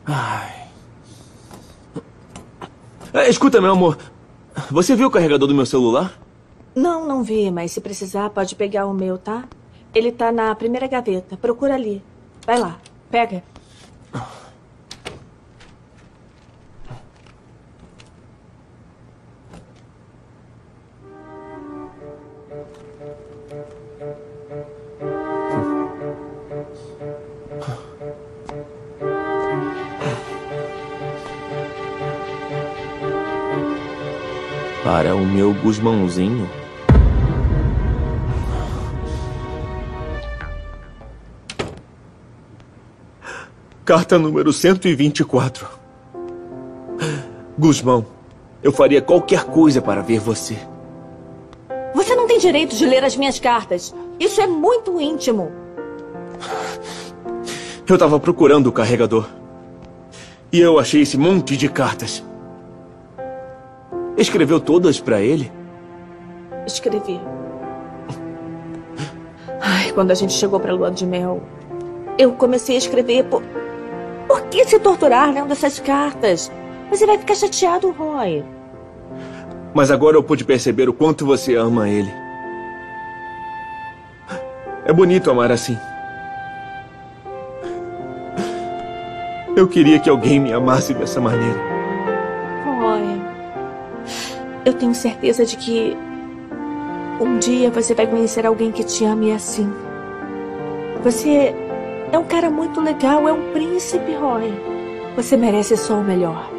Ai. Escuta, meu amor. Você viu o carregador do meu celular? Não, não vi, mas se precisar pode pegar o meu, tá? Ele tá na primeira gaveta. Procura ali. Vai lá, pega. Para o meu Gusmãozinho. Carta número 124. Gusmão, eu faria qualquer coisa para ver você. Você não tem direito de ler as minhas cartas. Isso é muito íntimo. Eu estava procurando o carregador. E eu achei esse monte de cartas. Escreveu todas para ele? Escrevi. Ai, quando a gente chegou pra lua de mel, eu comecei a escrever. Por que se torturar lendo essas cartas? Você vai ficar chateado, Roy. Mas agora eu pude perceber o quanto você ama ele. É bonito amar assim. Eu queria que alguém me amasse dessa maneira. Roy, eu tenho certeza de que um dia você vai conhecer alguém que te ame assim. Você é um cara muito legal, é um príncipe, Roy. Você merece só o melhor.